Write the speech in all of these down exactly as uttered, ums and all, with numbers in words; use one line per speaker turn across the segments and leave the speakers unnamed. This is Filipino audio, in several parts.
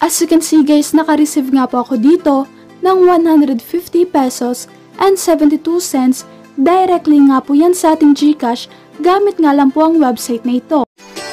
As you can see guys, naka-receive nga po ako dito ng one hundred fifty pesos and seventy-two cents. Directly nga po yan sa ating GCash gamit nga lang po ang website na ito.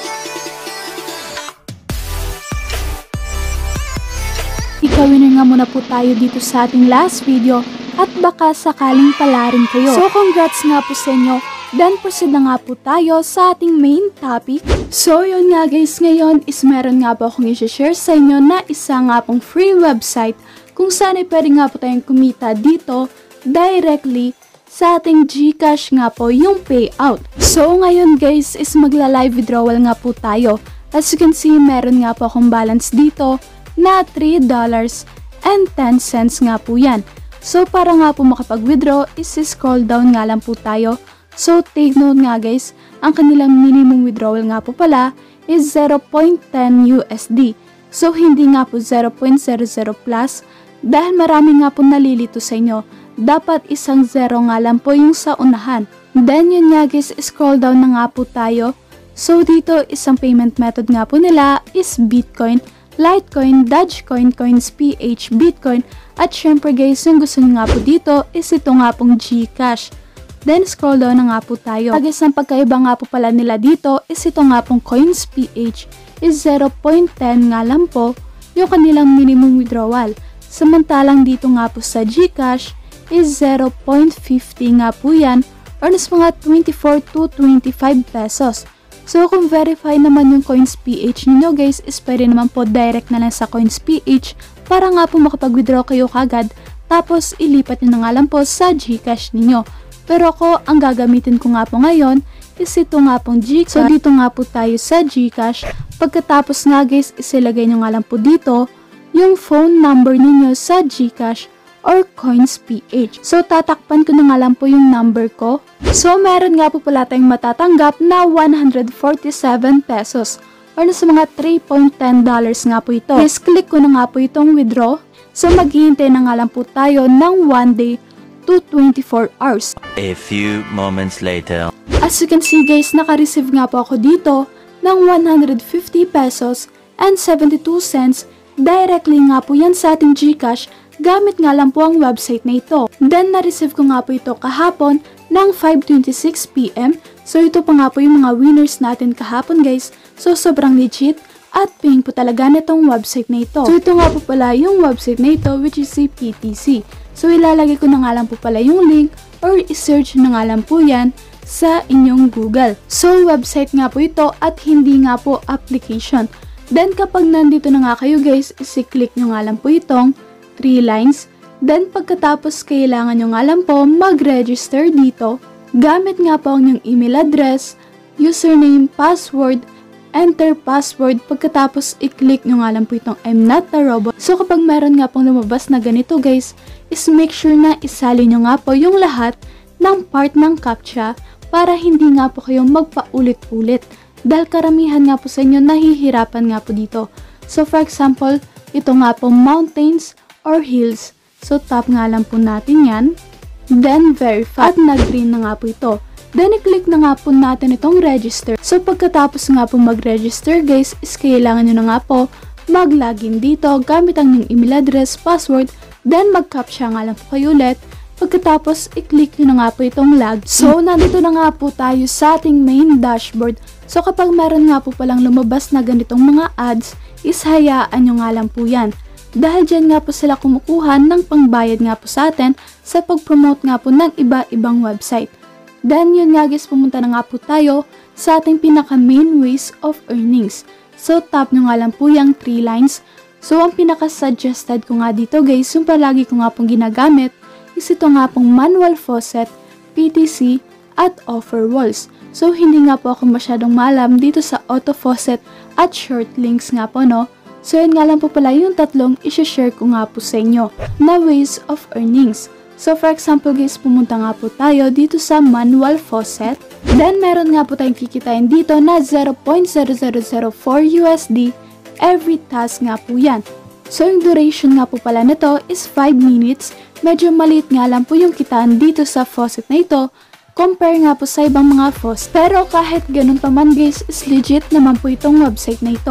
Ikawin nga muna po tayo dito sa ating last video at baka sakaling pala rin kayo. So congrats nga po sa inyo. Then proceed na nga po tayo sa ating main topic. So yun nga guys, ngayon is meron nga po akong i-share sa inyo na isa nga pong free website kung saan ay pwede nga po tayong kumita dito directly sa ating GCash nga po yung payout. So ngayon guys is magla-live withdrawal nga po tayo. As you can see, meron nga po akong balance dito na three dollars and ten cents nga po yan. So para nga po makapag-withdraw is scroll down nga lang po tayo. So take note nga guys, ang kanilang minimum withdrawal nga po pala is zero point one zero U S D. So hindi nga po zero point zero zero plus dahil marami nga po nalilito sa inyo. Dapat isang zero nga lang po yung sa unahan. Then yun nga guys, scroll down na nga po tayo. So dito isang payment method nga po nila is Bitcoin, Litecoin, Dogecoin, CoinsPH, Bitcoin, at syempre guys, yung gusto nyo nga po dito is ito nga pong GCash. Then scroll down na nga po tayo. Guys, ang pagkaiba nga po pala nila dito is ito nga pong CoinsPH is zero point one zero nga lang po yung kanilang minimum withdrawal. Samantalang dito nga po sa GCash is zero point five zero nga po yan or nas mga twenty-four to twenty-five pesos. So kung verify naman yung CoinsPH ninyo guys, is pwede naman po direct na lang sa CoinsPH para nga po makapag-withdraw kayo kagad tapos ilipat nyo na nga lang po sa GCash ninyo. Pero ako, ang gagamitin ko nga po ngayon is ito nga pong GCash. So dito nga po tayo sa GCash. Pagkatapos nga guys, isilagay nyo nga lang po dito yung phone number ninyo sa GCash or CoinsPH. So tatakpan ko na nga lang po yung number ko. So meron nga po pala tayong matatanggap na one hundred forty-seven pesos or nasa mga three point one zero dollars nga po ito. Please click ko na nga po itong withdraw. So maghihintay na nga lang po tayo ng one day to twenty-four hours.
A few moments later.
As you can see guys, naka-receive nga po ako dito ng one hundred fifty pesos and seventy-two cents. Directly nga po yan sa ating GCash gamit nga lang po ang website na ito. Then na-receive ko nga po ito kahapon ng five twenty-six p m So ito pa nga po yung mga winners natin kahapon guys. So sobrang legit at pink po talaga nitong website na ito. So ito nga po pala yung website na ito, which is si P T C. So ilalagay ko na nga lang po pala yung link or i-search na nga lang po yan sa inyong Google. So website nga po ito at hindi nga po application. Then kapag nandito na nga kayo guys, isi-click nyo nga lang po itong three lines. Then pagkatapos kailangan nyo nga lang po mag-register dito. Gamit nga po ang inyong email address, username, password, enter password. Pagkatapos i-click nyo nga lang po itong I'm not a robot. So kapag meron nga pong lumabas na ganito guys, is make sure na isali nyo nga po yung lahat ng part ng CAPTCHA para hindi nga po kayo magpaulit-ulit. Dahil karamihan nga po sa inyo nahihirapan nga po dito. So for example, ito nga po mountains or hills. So tap nga lang po natin yan. Then verify at nag-green na nga po ito. Then i-click na nga po natin itong register. So pagkatapos nga po mag-register guys, is kailangan nyo na nga po mag-login dito gamit ang inyong email address, password, then mag-captcha nga lang po kayo ulit. Pagkatapos i-click nyo na nga po itong log. So nandito na nga po tayo sa ating main dashboard. So kapag meron nga po palang lumabas na ganitong mga ads, is hayaan nyo nga lang po yan. Dahil dyan nga po sila kumukuha ng pangbayad nga po sa atin sa pag-promote nga po ng iba-ibang website. Then yun nga guys, pumunta na nga po tayo sa ating pinaka main ways of earnings. So tap nyo nga lang po yung three lines. So ang pinaka-suggested ko nga dito guys, yung palagi ko nga pong ginagamit, is ito nga pong manual faucet, P T C, at offer walls. So hindi nga po ako masyadong maalam dito sa auto faucet at short links nga po no. So yun nga lang po pala yung tatlong isi-share ko nga po sa inyo na ways of earnings. So for example guys, pumunta nga po tayo dito sa manual faucet. Then meron nga po tayong kikitain dito na zero point zero zero zero four U S D every task nga po yan. So yung duration nga po pala nito is five minutes. Medyo maliit nga lang po yung kitaan dito sa faucet na ito compare nga po sa ibang mga faucet. Pero kahit ganun pa man guys, is legit naman po itong website na ito.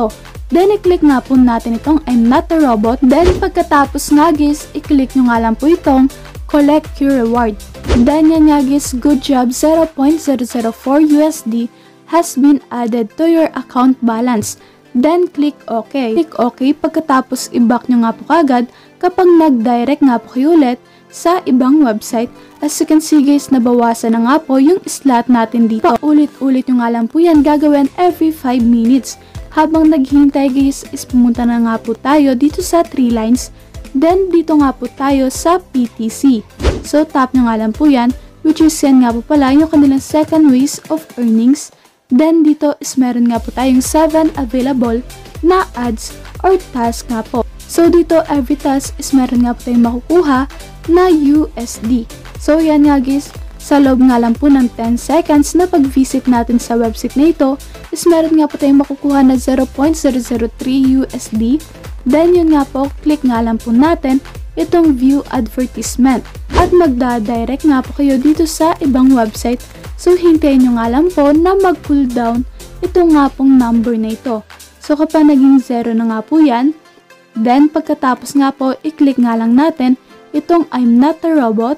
Then, i-click nga po natin itong I'm not a robot. Then, pagkatapos nga guys, i-click nyo nga lang po itong collect your reward. Then, yan nga guys, good job, zero point zero zero four U S D has been added to your account balance. Then, click OK. Click OK pagkatapos i-back nyo nga po kagad kapag nag-direct nga po kayo ulit sa ibang website. As you can see guys, nabawasan na nga po yung slot natin dito. Ulit-ulit nyo nga lang po yan gagawin every five minutes. Habang naghihintay guys, is pumunta na nga po tayo dito sa three lines. Then, dito nga po tayo sa P T C. So, tap nyo nga lang po yan, which is yan nga po pala yung kanilang second ways of earnings. Then, dito is meron nga po tayong seven available na ads or task nga po. So, dito every task is meron nga po tayong makukuha na U S D. So, yan nga guys, sa loob nga lang po ng ten seconds na pag-visit natin sa website na ito, is meron nga po tayong makukuha na zero point zero zero three U S D. Then, yun nga po, click nga lang po natin itong view advertisement. At magda-direct nga po kayo dito sa ibang website. So, hintayin nyo nga lang po na mag-cool down ito nga pong number na ito. So, kapag naging zero na nga po yan, then, pagkatapos nga po, i-click nga lang natin itong I'm not a robot.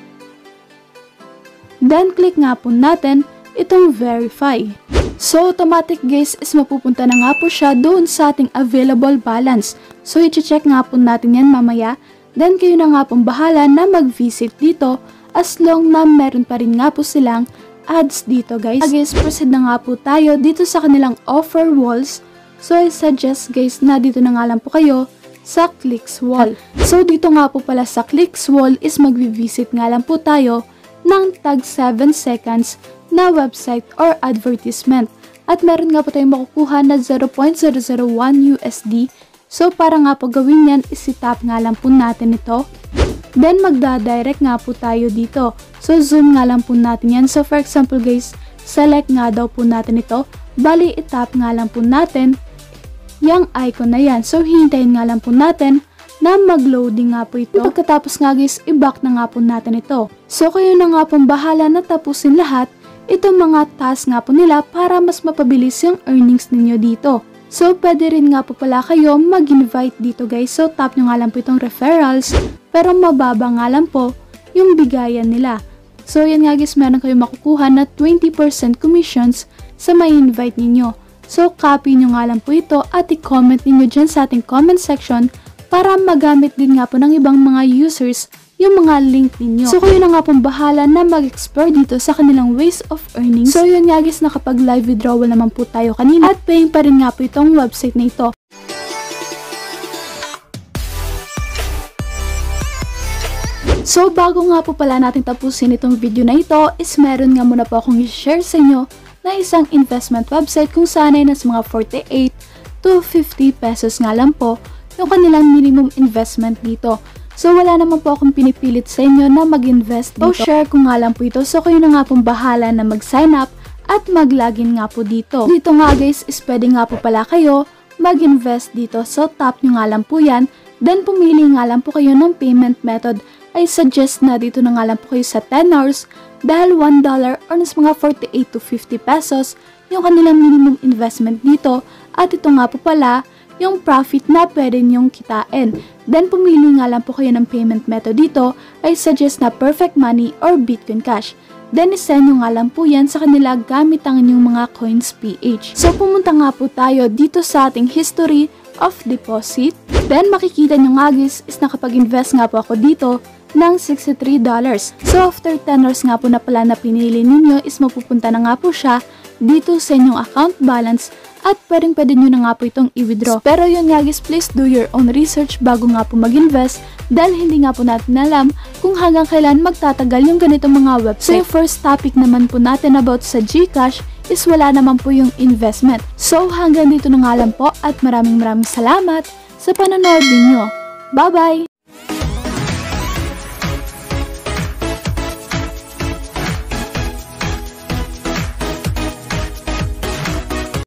Then, click nga po natin itong verify. So, automatic guys is mapupunta na nga po siya doon sa ating available balance. So, i-check nga po natin yan mamaya. Then, kayo na nga pong bahala na mag-visit dito as long na meron pa rin nga po silang ads dito guys. Guys, proceed na nga po tayo dito sa kanilang offer walls. So, I suggest guys na dito na nga lang po kayo sa clicks wall. So, dito nga po pala sa clicks wall is mag-visit nga lang po tayo ng tag seven seconds na website or advertisement. At meron nga po tayong makukuha na zero point zero zero one U S D. So, para nga po gawin yan, isi-tap nga lang po natin ito. Then, magda-direct nga po tayo dito. So, zoom nga lang po natin yan. So, for example guys, select nga daw po natin ito. Bali, itap nga lang po natin yung icon na yan. So, hintayin nga lang po natin na mag-loading nga po ito. Pagkatapos nga guys, i-back na nga po natin ito. So, kayo na nga pong bahala na tapusin lahat itong mga task nga po nila para mas mapabilis yung earnings ninyo dito. So, pwede rin nga po pala kayo mag-invite dito guys. So, tap nyo nga lang po itong referrals, pero mababa nga lang po yung bigayan nila. So, yan nga guys, meron kayo makukuha na twenty percent commissions sa may invite ninyo. So, copy nyo nga lang po ito at i-comment ninyo dyan sa ating comment section para magamit din nga po ng ibang mga users yung mga link ninyo. So, kayo na nga pong bahala na mag-explore dito sa kanilang ways of earning. So, yun nga guys, nakapag live withdrawal naman po tayo kanina at paying pa rin nga po itong website na ito. So, bago nga po pala natin tapusin itong video na ito, is meron nga muna po akong i-share sa inyo na isang investment website kung saan ay nasa mga forty-eight to fifty pesos nga lang po yung kanilang minimum investment dito. So, wala naman po akong pinipilit sa inyo na mag-invest dito. So, share ko nga lang po ito. So, kayo na nga pong bahala na mag-sign up at mag-login nga po dito. Dito nga guys, is pwede nga po pala kayo mag-invest dito. So, tap nyo nga lang po yan. Then, pumili nga lang po kayo ng payment method. I suggest na dito na nga lang po kayo sa ten hours dahil one dollar or nas mga forty-eight to fifty pesos yung kanilang minimum investment dito. At ito nga po pala yung profit na pwede nyong kitain. Then, pumili nga lang po kayo ng payment method dito. I suggest na Perfect Money or Bitcoin Cash. Then, isend nyo nga lang po yan sa kanila gamit ang inyong mga coins P H. So, pumunta nga po tayo dito sa ating history of deposit. Then, makikita nyo nga guys is nakapag-invest nga po ako dito ng sixty-three dollars. So, after ten hours nga po na pala na pinili ninyo is mapupunta na nga po siya dito sa inyong account balance at pwedeng pwede nyo na nga po itong i-withdraw. Pero yun nga guys, please do your own research bago nga po mag-invest dahil hindi nga po natin alam kung hanggang kailan magtatagal yung ganitong mga website. So, yung first topic naman po natin about sa GCash is wala naman po yung investment. So, hanggang dito na nga lang po at maraming maraming salamat sa panonood ninyo. Bye-bye!